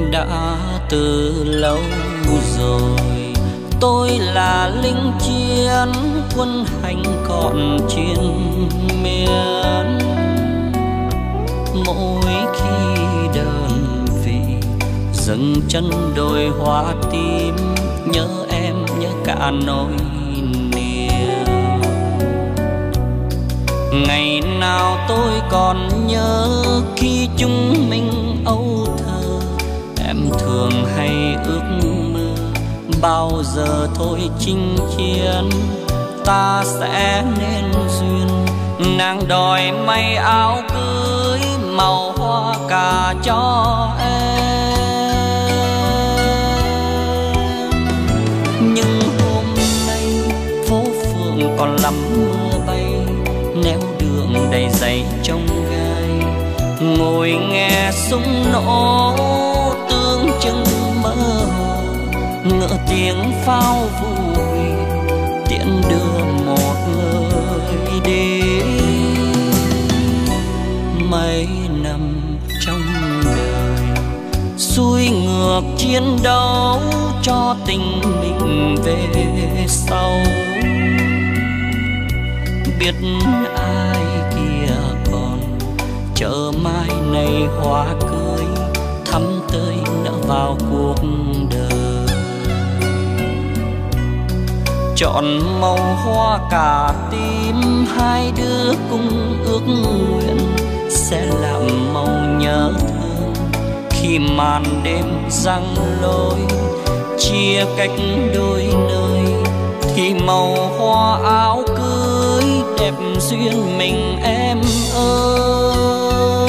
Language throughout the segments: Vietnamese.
Đã từ lâu rồi tôi là lính chiến, quân hành còn chiến miên. Mỗi khi đơn vị dừng chân đồi hoa tím, nhớ em nhớ cả nỗi niềm. Ngày nào tôi còn nhớ khi chúng mình âu thơ, em thường hay ước mơ bao giờ thôi chinh chiến ta sẽ nên duyên. Nàng đòi may áo cưới màu hoa cà cho em, nhưng hôm nay phố phường còn lắm mưa bay, nẻo đường đầy giày trông gai. Ngồi nghe súng nổ tương chừng mơ hồ, ngỡ tiếng pháo vui tiễn đưa một người đi. Mấy năm trong đời xuôi ngược chiến đấu cho tình mình về sau, biết ai kia còn chờ mai này hoa cưới thắm tươi nở vào cuộc đời. Chọn màu hoa cà tím, hai đứa cùng ước nguyện sẽ làm màu nhớ thương. Khi màn đêm giăng lối chia cách đôi nơi, thì màu hoa áo cưới đẹp duyên mình em ơi.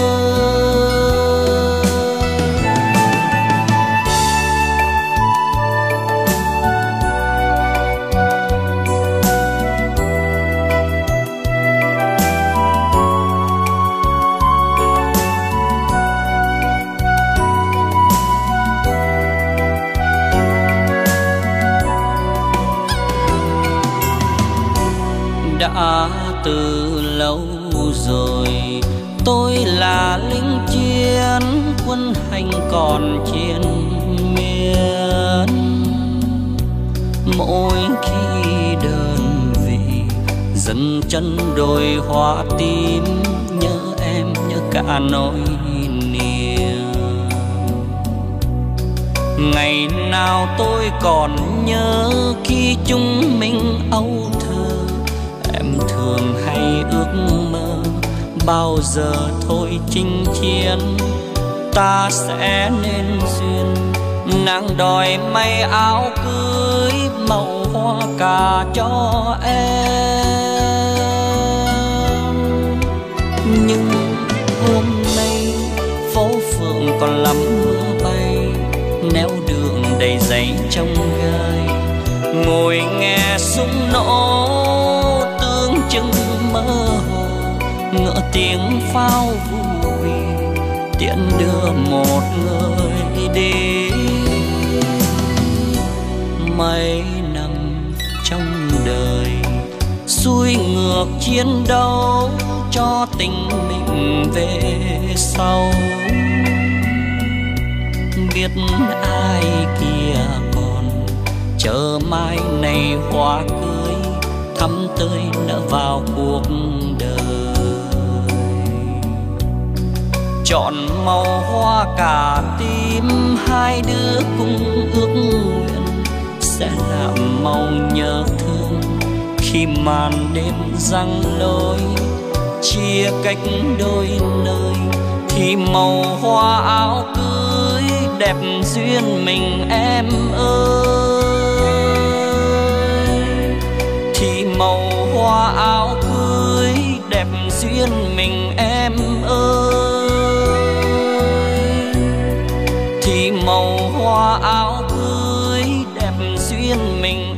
Đã từ lâu rồi tôi là lính chiến, quân hành còn chiến miên. Mỗi khi đơn vị dừng chân đồi hoa tím, nhớ em nhớ cả nỗi niềm. Ngày nào tôi còn nhớ khi chúng mình âu thơ, em thường hay ước mơ bao giờ thôi chinh chiến ta sẽ nên duyên. Nàng đòi may áo cưới màu hoa cà cho em, nhưng hôm nay phố phường còn lắm mưa bay, nẻo đường đầy giày trông gai. Ngồi nghe súng nổ tương chừng mơ hồ, ngỡ tiếng pháo vui tiễn đưa một người đi. Mấy năm trong đời xuôi ngược chiến đấu cho tình mình về sau, biết ai kia còn chờ mai này hoa cưới thắm tươi nở vào cuộc đời. Chọn màu hoa cà tím, hai đứa cùng ước nguyện sẽ làm màu nhớ thương. Khi màn đêm giăng lối chia cách đôi nơi, thì màu hoa áo cưới đẹp duyên mình em ơi. Thì màu hoa áo cưới đẹp duyên mình em ơi. Thì màu hoa áo cưới đẹp duyên mình